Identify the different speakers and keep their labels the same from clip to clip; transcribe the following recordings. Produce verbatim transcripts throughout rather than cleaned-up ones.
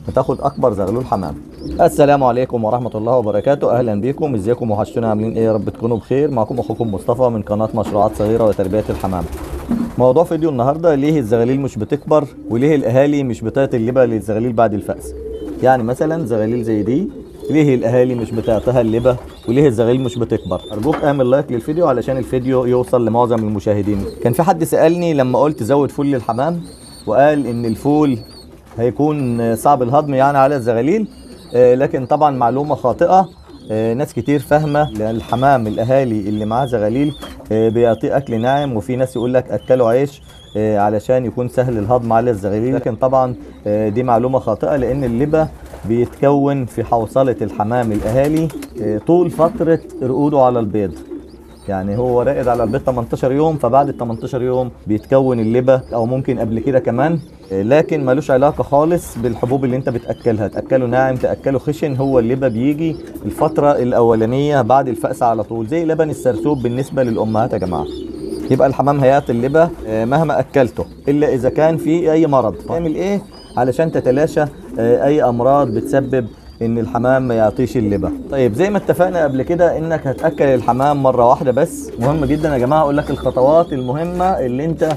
Speaker 1: بتاخد اكبر زغلول حمام. السلام عليكم ورحمه الله وبركاته، اهلا بيكم. ازيكم وحشتونا، عاملين ايه؟ يا رب تكونوا بخير. معكم اخوكم مصطفى من قناه مشروعات صغيره وتربيه الحمام. موضوع فيديو النهارده: ليه الزغاليل مش بتكبر وليه الاهالي مش بتعطي اللبه للزغاليل بعد الفأس؟ يعني مثلا زغاليل زي دي، ليه الاهالي مش بتعطيها اللبه وليه الزغاليل مش بتكبر؟ ارجوك اعمل لايك للفيديو علشان الفيديو يوصل لمعظم المشاهدين. كان في حد سالني لما قلت زود فول للحمام، وقال ان الفول هيكون صعب الهضم يعني على الزغاليل، آه لكن طبعا معلومه خاطئه. آه ناس كتير فاهمه الحمام الاهالي اللي معاه زغاليل آه بيعطيه اكل ناعم، وفي ناس يقول لك اكله عيش آه علشان يكون سهل الهضم على الزغاليل، لكن طبعا آه دي معلومه خاطئه، لان اللبه بيتكون في حوصله الحمام الاهالي آه طول فتره رقوده على البيض. يعني هو راقد على البيض تمنتاشر يوم، فبعد ال تمنتاشر يوم بيتكون اللبه، او ممكن قبل كده كمان، لكن ملوش علاقه خالص بالحبوب اللي انت بتاكلها، تاكله ناعم تاكله خشن. هو اللبه بيجي الفتره الاولانيه بعد الفأس على طول، زي لبن السرسوب بالنسبه للامهات يا جماعه. يبقى الحمام هيعطي اللبه مهما اكلته، الا اذا كان في اي مرض. تعمل ايه علشان تتلاشى اي امراض بتسبب ان الحمام ما يعطيش اللبه؟ طيب زي ما اتفقنا قبل كده انك هتاكل الحمام مره واحده بس. مهم جدا يا جماعه اقول لك الخطوات المهمه اللي انت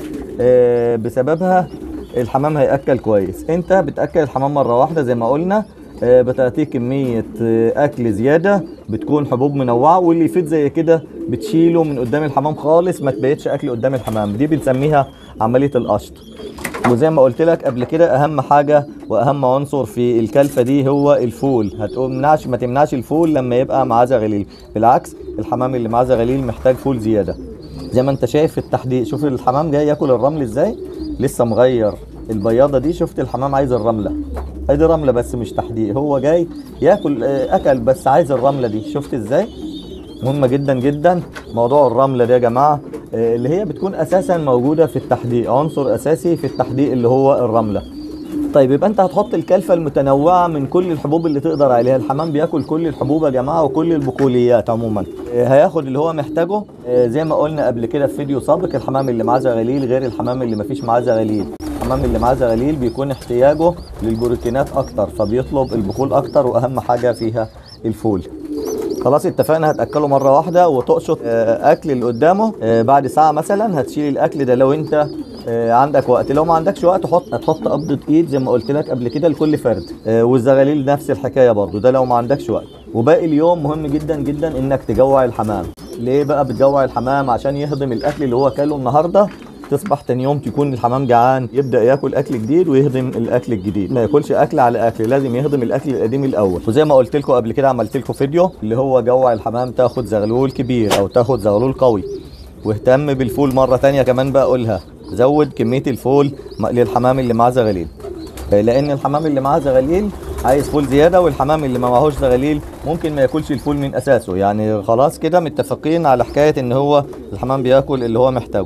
Speaker 1: بسببها الحمام هياكل كويس. انت بتاكل الحمام مره واحده زي ما قلنا، بتعطيه كميه اكل زياده، بتكون حبوب منوعه، واللي يفيد زي كده بتشيله من قدام الحمام خالص، ما تبيتش اكل قدام الحمام. دي بنسميها عمليه القشط. وزي ما قلت لك قبل كده، اهم حاجه واهم عنصر في الكلفه دي هو الفول. هتمنعش ما تمنعش الفول لما يبقى معاه زغاليل، بالعكس الحمام اللي معاه زغاليل محتاج فول زياده. زي ما انت شايف في التحديق، شوف الحمام جاي ياكل الرمل ازاي، لسه مغير البياضه دي. شفت الحمام عايز الرمله، ادي رمله بس مش تحديق، هو جاي ياكل اكل بس عايز الرمله دي. شفت ازاي؟ مهمه جدا جدا موضوع الرمله دي يا جماعه، اللي هي بتكون اساسا موجوده في التحديق، عنصر اساسي في التحديق اللي هو الرمله. طيب يبقى انت هتحط الكلفه المتنوعه من كل الحبوب اللي تقدر عليها. الحمام بياكل كل الحبوب يا جماعه وكل البقوليات عموما، هياخد اللي هو محتاجه. زي ما قلنا قبل كده في فيديو سابق، الحمام اللي معاه زغاليل غير الحمام اللي مفيش معاه زغاليل. الحمام اللي معاه زغاليل بيكون احتياجه للبروتينات اكتر، فبيطلب البقول اكتر، واهم حاجه فيها الفول. خلاص اتفقنا، هتاكله مره واحده وتقشط اكل اللي قدامه. بعد ساعه مثلا هتشيل الاكل ده لو انت عندك وقت. لو ما عندكش وقت حط هتحط قبضه ايد زي ما قلت لك قبل كده لكل فرد، والزغاليل نفس الحكايه برضو، ده لو ما عندكش وقت. وباقي اليوم مهم جدا جدا انك تجوع الحمام. ليه بقى بتجوع الحمام؟ عشان يهضم الاكل اللي هو اكله النهارده، تصبح تاني يوم تكون الحمام جعان، يبدا ياكل اكل جديد ويهضم الاكل الجديد. ما ياكلش اكل على اكل، لازم يهضم الاكل القديم الاول. وزي ما قلت لكم قبل كده، عملت لكم فيديو اللي هو جوع الحمام، تاخد زغلول كبير او تاخد زغلول قوي. واهتم بالفول مره ثانيه كمان بقولها، زود كميه الفول للحمام اللي معاه زغاليل، لان الحمام اللي معاه زغاليل عايز فول زياده، والحمام اللي ما معهوش زغاليل ممكن ما ياكلش الفول من اساسه. يعني خلاص كده متفقين على حكايه ان هو الحمام بياكل اللي هو محتاجه.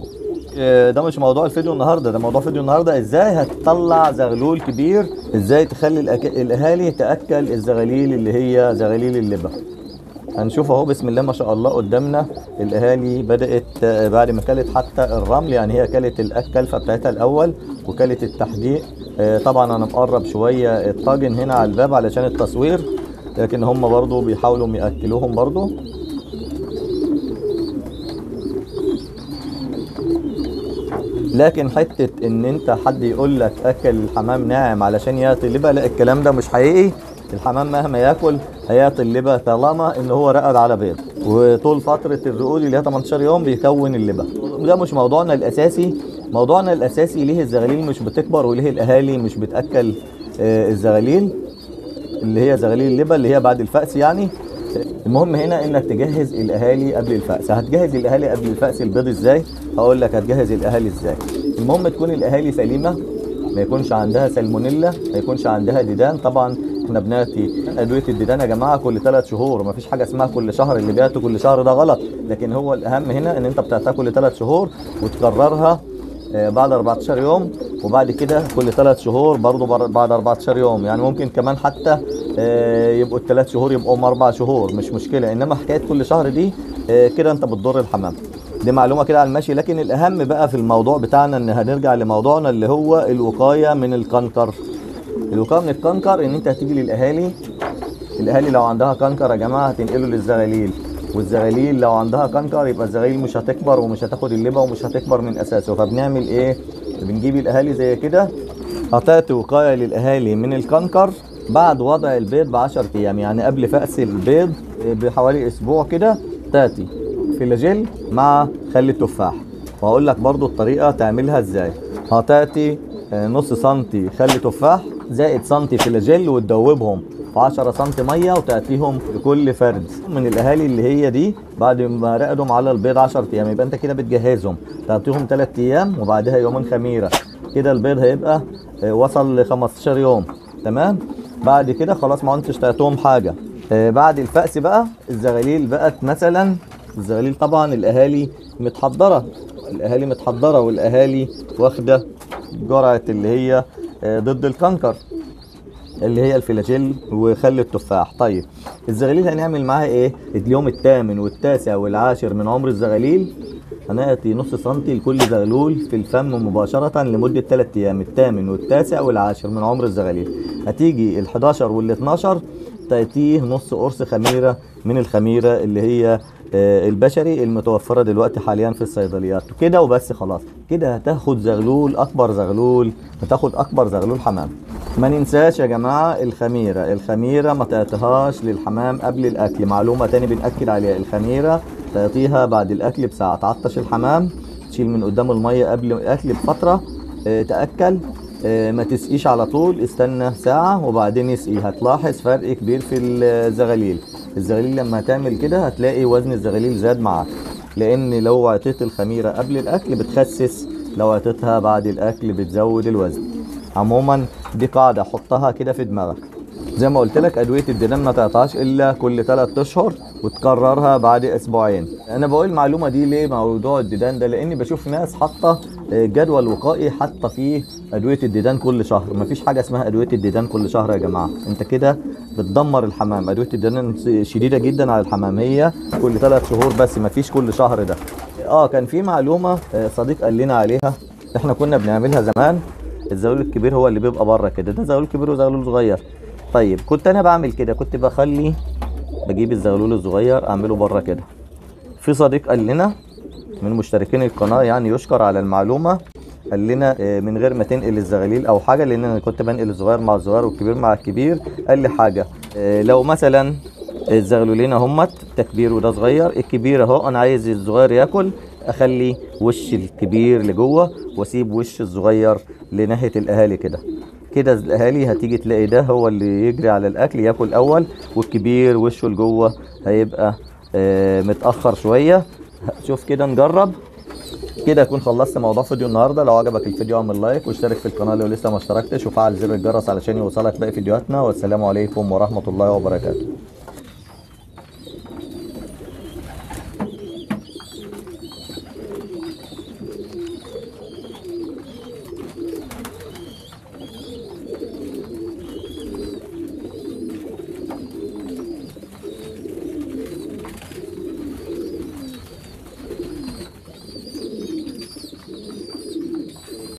Speaker 1: ده مش موضوع الفيديو النهارده، ده موضوع فيديو النهارده ازاي هتطلع زغلول كبير، ازاي تخلي الأك... الاهالي تاكل الزغاليل اللي هي زغاليل اللبه. هنشوف اهو بسم الله ما شاء الله قدامنا الاهالي بدات بعد ما كلت حتى الرمل، يعني هي كلت الكلفه بتاعتها الاول وكلت التحديق. طبعا انا مقرب شويه الطاجن هنا على الباب علشان التصوير، لكن هم برضو بيحاولوا ياكلوهم برضو. لكن حته ان انت حد يقول لك اكل الحمام ناعم علشان يعطي اللبه، لا الكلام ده مش حقيقي. الحمام مهما ياكل هيعطي اللبه طالما ان هو رقد على بيض، وطول فتره الرقود اللي هي تمنتاشر يوم بيكون اللبه. وده مش موضوعنا الاساسي. موضوعنا الاساسي ليه الزغاليل مش بتكبر وليه الاهالي مش بتاكل الزغاليل اللي هي زغاليل اللبه اللي هي بعد الفأس يعني. المهم هنا انك تجهز الاهالي قبل الفأس. هتجهز الاهالي قبل الفأس البيض ازاي؟ هقول لك هتجهز الاهالي ازاي. المهم تكون الاهالي سليمه، ما يكونش عندها سالمونيلا، ما يكونش عندها ديدان. طبعا احنا بنعطي ادويه الديدان يا جماعه كل ثلاث شهور، ما فيش حاجه اسمها كل شهر. اللي بيعطي كل شهر ده غلط، لكن هو الاهم هنا ان انت بتعطيها كل ثلاث شهور، وتكررها بعد أربعتاشر يوم، وبعد كده كل ثلاث شهور برضه بعد أربعتاشر يوم. يعني ممكن كمان حتى يبقوا الثلاث شهور يبقوا اربع شهور، مش مشكله. انما حكايه كل شهر دي كده انت بتضر الحمام. دي معلومه كده على المشي. لكن الاهم بقى في الموضوع بتاعنا ان هنرجع لموضوعنا اللي هو الوقايه من الكنكر. الوقايه من الكنكر ان انت هتيجي للاهالي، الاهالي لو عندها كنكر يا جماعه هتنقله للزغاليل، والزغاليل لو عندها كنكر يبقى الزغاليل مش هتكبر ومش هتاخد اللبه ومش هتكبر من اساسه. فبنعمل ايه؟ بنجيب الاهالي زي كده، هتعطي وقايه للاهالي من الكنكر بعد وضع البيض ب عشرة ايام، يعني قبل فأس البيض بحوالي اسبوع كده تاتي فلاجيل مع خل التفاح. وهقول لك برضو الطريقه تعملها ازاي. هتاتي نص سنتي خل تفاح زائد سنتي فلاجيل وتدوبهم في عشرة سنتي ميه وتاتيهم لكل فرد من الاهالي اللي هي دي بعد ما رقدهم على البيض عشرة ايام. يبقى انت كده بتجهزهم، تعطيهم ثلاث ايام وبعدها يومين خميره، كده البيض هيبقى وصل ل خمستاشر يوم. تمام. بعد كده خلاص ما انتش تعطيهم حاجه. بعد الفأس بقى الزغاليل بقت مثلا، الزغاليل طبعا الاهالي متحضره، الاهالي متحضره والاهالي واخده جرعه اللي هي ضد الكنكر اللي هي الفلاجيل وخل التفاح. طيب الزغاليل هنعمل معاها ايه؟ اليوم الثامن والتاسع والعاشر من عمر الزغاليل هنعطي نص سنتي لكل زغلول في الفم مباشرة لمدة ثلاث ايام، الثامن والتاسع والعاشر من عمر الزغاليل. هتيجي ال حداشر وال اتناشر تأتيه نص قرص خميرة من الخميرة اللي هي البشري المتوفرة دلوقتي حاليا في الصيدليات. كده وبس خلاص، كده هتاخد زغلول اكبر زغلول، هتاخد اكبر زغلول حمام. ما ننساش يا جماعة الخميرة، الخميرة ما تعطيهاش للحمام قبل الاكل، معلومة تاني بنأكد عليها، الخميرة تعطيها بعد الاكل بساعة. تعطش الحمام تشيل من قدام المية قبل الاكل بفترة، اه تأكل، اه ما تسقيش على طول، استنى ساعة وبعدين اسقي. هتلاحظ فرق كبير في الزغاليل. الزغاليل لما هتعمل كده هتلاقي وزن الزغاليل زاد معاك، لان لو عطيت الخميرة قبل الاكل بتخسس، لو عطيتها بعد الاكل بتزود الوزن. عموما دي قاعدة حطها كده في دماغك. زي ما قلت لك ادوية الديدان ما تعطاش الا كل ثلاث اشهر وتكررها بعد اسبوعين. انا بقول المعلومة دي ليه موضوع الديدان ده؟ لاني بشوف ناس حاطة جدول وقائي حاطة فيه ادوية الديدان كل شهر. مفيش حاجة اسمها ادوية الديدان كل شهر يا جماعة، انت كده بتدمر الحمام. ادوية الديدان شديدة جدا على الحمام، هي كل ثلاث شهور بس، مفيش كل شهر ده. اه كان في معلومة صديق قال لنا عليها احنا كنا بنعملها زمان، الزغلول الكبير هو اللي بيبقى بره كده، ده زغلول كبير وزغلول صغير. طيب كنت انا بعمل كده، كنت بخلي بجيب الزغلول الصغير اعمله بره كده. في صديق قال لنا من مشتركين القناه يعني يشكر على المعلومه، قال لنا من غير ما تنقل الزغاليل او حاجه، لان انا كنت بنقل الصغير مع الصغير والكبير مع الكبير. قال لي حاجه، لو مثلا الزغلولين اهمت ده كبير وده صغير، الكبير اهو انا عايز الصغير ياكل، اخلي وش الكبير لجوه واسيب وش الصغير لناحيه الاهالي كده. كده الاهالي هتيجي تلاقي ده هو اللي يجري على الاكل ياكل اول، والكبير وشه لجوه هيبقى آه متاخر شويه. شوف كده نجرب. كده اكون خلصت موضوع فيديو النهارده. لو عجبك الفيديو اعمل لايك واشترك في القناه لو لسه ما اشتركتش، وفعل زر الجرس علشان يوصلك باقي فيديوهاتنا. والسلام عليكم ورحمه الله وبركاته.